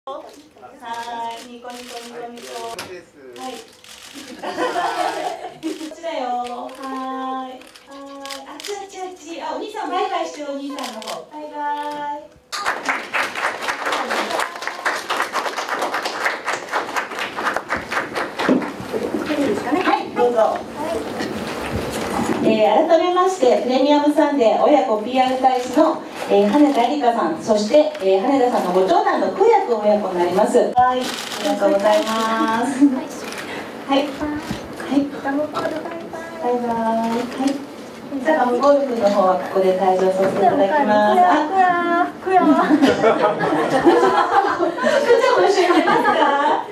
はい、ニコニコニコニコ。はい。こっちだよ。はい。あっちあっちあっち。あ、お兄さんバイバイしてるお兄さんの方。バイバイ。いいですかね。はい、どうぞ。改めましてプレミアムサンデー親子 PR 大使の羽田理香さん、そして羽田さんのご長男の空也君親子になります。はい、ありがとうございます。はい、はい、バイバイ。はい、じゃあゴルフの方はここで退場させていただきます。あ、くやは。くちゃも一緒に出ますか。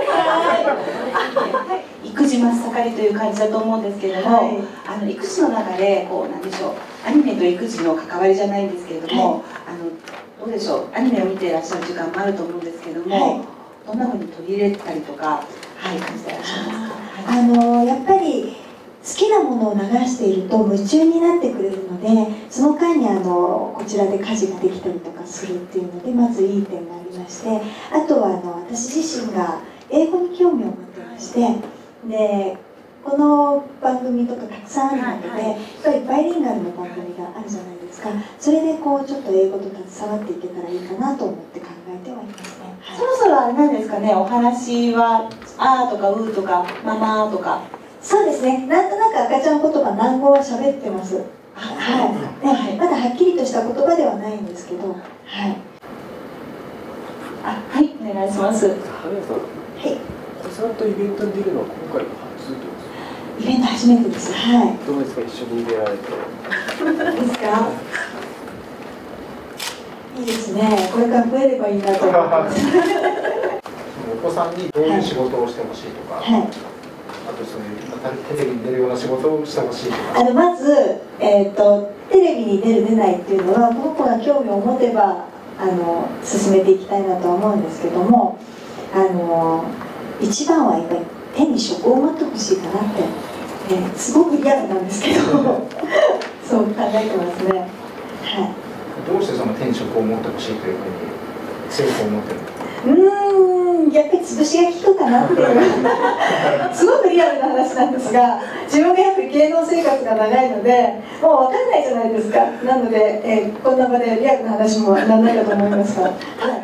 はい。育児真っ盛りという感じだと思うんですけれども、育児の中でこうなんでしょう、アニメと育児の関わりじゃないんですけれども、どうでしょう、アニメを見ていらっしゃる時間もあると思うんですけれども、どんなふうに取り入れたりとか、感じていらっしゃいますか。 やっぱり好きなものを流していると夢中になってくれるので、その間にこちらで家事ができたりとかするっていうので、まずいい点がありまして、あとは私自身が英語に興味を持っていまして、でこの番組とかたくさんあるので、やっぱりバイリンガルの番組があるじゃないですか。それでこうちょっと英語と携わっていけたらいいかなと思って考えてはいますね。 そろそろあれなんですかね、お話は「あ」とか「う」とか「ママ」とか。 そうですね、なんとなく赤ちゃん言葉南語は喋ってます。はい、まだはっきりとした言葉ではないんですけど、はい。 はい、お願いします。はい。 お子さんとイベントに出るのは今回が初ですか？ イベント初めてです。はい。 どうですか、一緒に出られて。 ですか？いいですね。これから増えればいいなと思います。 お子さんにどういう仕事をしてほしいとか、はい、あとそういうテレビに出るような仕事をしてほしいとか。まず、 テレビに出る出ないっていうのは、この子が興味を持てば進めていきたいなとは思うんですけども、一番はやっぱり手に職を持ってほしいかなって、すごくリアルなんですけどそう考えてますね。はい。 どうしてその手に職を持ってほしいというふうに強く思ってるんですか？ やっぱり潰しが効くかなっていうすごくリアルな話なんですが、自分がやっぱり芸能生活が長いのでもう分かんないじゃないですか。なので、こんな場でリアルな話もなんないかと思いますが、はい。